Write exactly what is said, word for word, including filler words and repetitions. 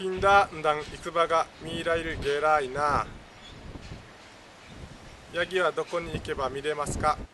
Pindah ndang Ikubaが見られるゲラいな。ヤギはどこに行けば見れますか？